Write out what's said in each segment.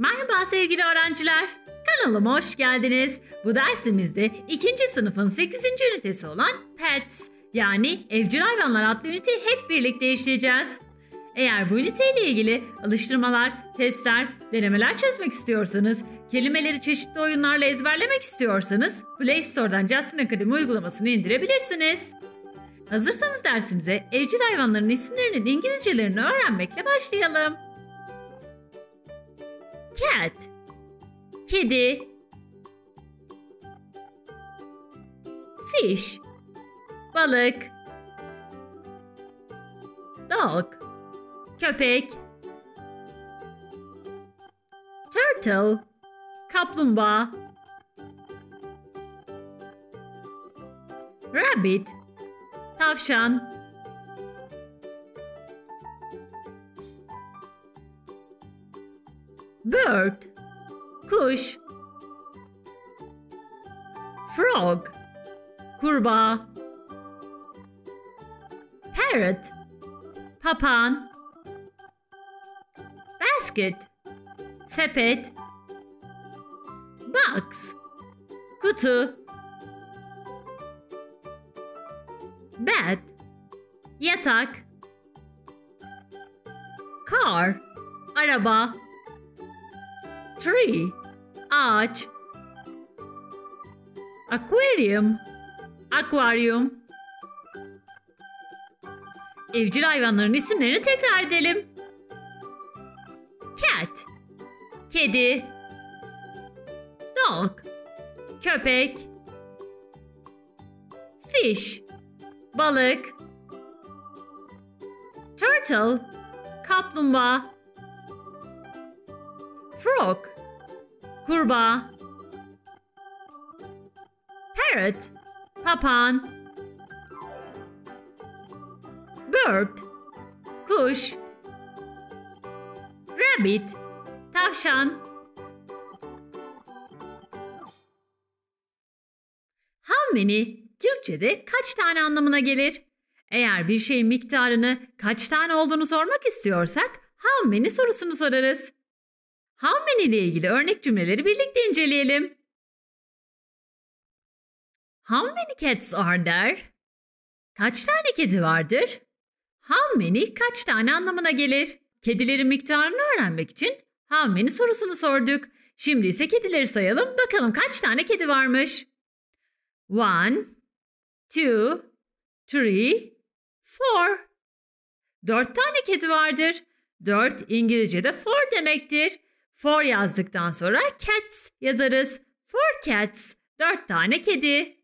Merhaba sevgili öğrenciler. Kanalıma hoş geldiniz. Bu dersimizde 2. sınıfın 8. ünitesi olan Pets yani evcil hayvanlar adlı üniteyi hep birlikte işleyeceğiz. Eğer bu üniteyle ilgili alıştırmalar, testler, denemeler çözmek istiyorsanız, kelimeleri çeşitli oyunlarla ezberlemek istiyorsanız Play Store'dan Jasmine Academy uygulamasını indirebilirsiniz. Hazırsanız dersimize evcil hayvanların isimlerinin İngilizcelerini öğrenmekle başlayalım. Cat, kedi. Fish, balık. Dog, köpek. Turtle, kaplumbağa. Rabbit, tavşan. Bird, kuş. Frog, kurbağa. Parrot, papağan. Basket, sepet. Box, kutu. Bed, yatak. Car, araba. Tree, ağaç. Aquarium, akvaryum. Evcil hayvanların isimlerini tekrar edelim. Cat, kedi. Dog, köpek. Fish, balık. Turtle, kaplumbağa. Frog, kurbağa. Parrot, papağan. Bird, kuş. Rabbit, tavşan. How many Türkçe'de kaç tane anlamına gelir? Eğer bir şeyin miktarını kaç tane olduğunu sormak istiyorsak how many sorusunu sorarız. How many ile ilgili örnek cümleleri birlikte inceleyelim. How many cats are there? Kaç tane kedi vardır? How many kaç tane anlamına gelir? Kedilerin miktarını öğrenmek için how many sorusunu sorduk. Şimdi ise kedileri sayalım. Bakalım kaç tane kedi varmış? 1, 2, 3, 4. 4 tane kedi vardır. 4 İngilizce'de four demektir. Four yazdıktan sonra cats yazarız. Four cats. 4 tane kedi.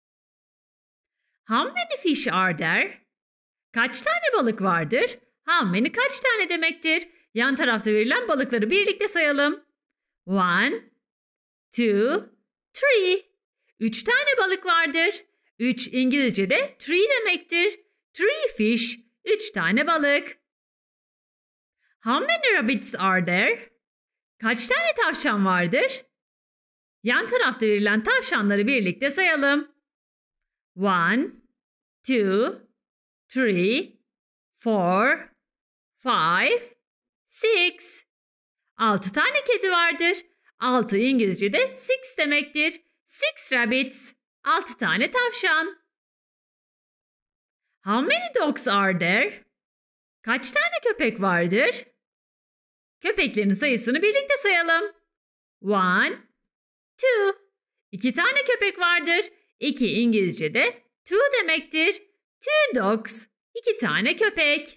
How many fish are there? Kaç tane balık vardır? How many kaç tane demektir? Yan tarafta verilen balıkları birlikte sayalım. 1, 2, 3. 3 tane balık vardır. 3 İngilizce'de three demektir. Three fish. 3 tane balık. How many rabbits are there? Kaç tane tavşan vardır? Yan tarafta verilen tavşanları birlikte sayalım. 1, 2, 3, 4, 5, 6. 6 tane kedi vardır. 6 İngilizce'de six demektir. 6 rabbits. 6 tane tavşan. How many dogs are there? Kaç tane köpek vardır? Köpeklerin sayısını birlikte sayalım. 1, 2. 2 tane köpek vardır. 2 İngilizce'de two demektir. Two dogs. 2 tane köpek.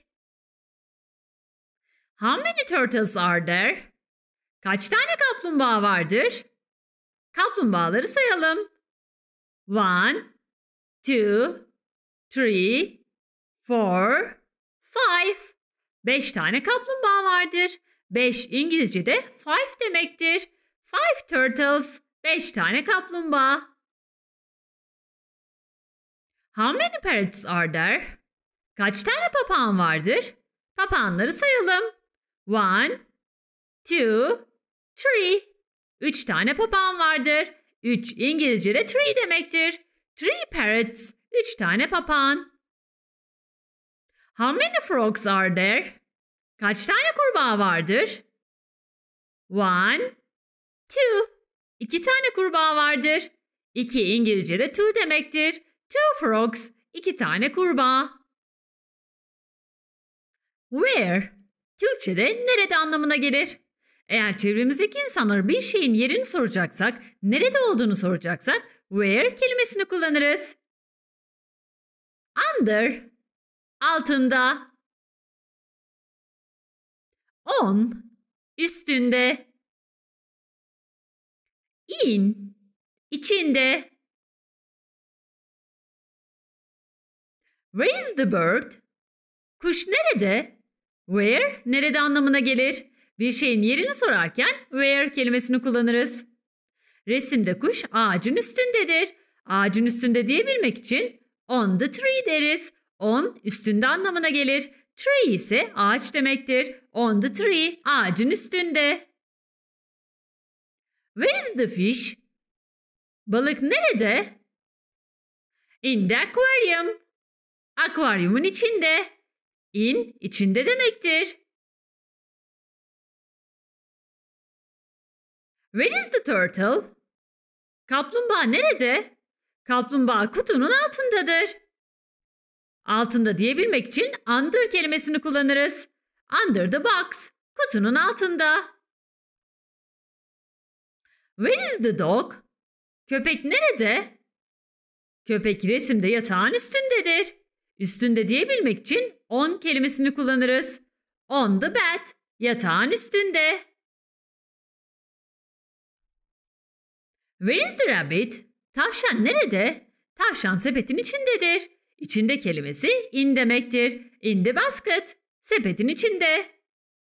How many turtles are there? Kaç tane kaplumbağa vardır? Kaplumbağaları sayalım. 1, 2, 3, 4, 5. 5 tane kaplumbağa vardır. 5 İngilizce'de five demektir. Five turtles. 5 tane kaplumbağa. How many parrots are there? Kaç tane papağan vardır? Papağanları sayalım. 1, 2, 3. 3 tane papağan vardır. 3 İngilizce'de tree demektir. Three parrots. 3 tane papağan. How many frogs are there? Kaç tane kurbağa vardır? One, two. 2 tane kurbağa vardır. 2 İngilizce'de two demektir. Two frogs. 2 tane kurbağa. Where? Türkçe'de nerede anlamına gelir. Eğer çevremizdeki insanlara bir şeyin yerini soracaksak, nerede olduğunu soracaksak where kelimesini kullanırız. Under, altında. On, üstünde. In, içinde. Where is the bird? Kuş nerede? Where, nerede anlamına gelir. Bir şeyin yerini sorarken where kelimesini kullanırız. Resimde kuş ağacın üstündedir. Ağacın üstünde diyebilmek için on the tree deriz. On, üstünde anlamına gelir. Tree ise ağaç demektir. On the tree, ağacın üstünde. Where is the fish? Balık nerede? In the aquarium. Akvaryumun içinde. In, içinde demektir. Where is the turtle? Kaplumbağa nerede? Kaplumbağa kutunun altındadır. Altında diyebilmek için under kelimesini kullanırız. Under the box, kutunun altında. Where is the dog? Köpek nerede? Köpek resimde yatağın üstündedir. Üstünde diyebilmek için on kelimesini kullanırız. On the bed, yatağın üstünde. Where is the rabbit? Tavşan nerede? Tavşan sepetin içindedir. İçinde kelimesi in demektir. In the basket, sepetin içinde.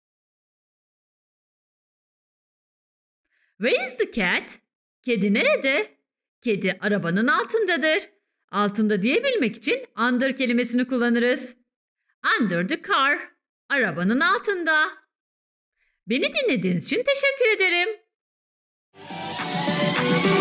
Where is the cat? Kedi nerede? Kedi arabanın altındadır. Altında diyebilmek için under kelimesini kullanırız. Under the car, arabanın altında. Beni dinlediğiniz için teşekkür ederim.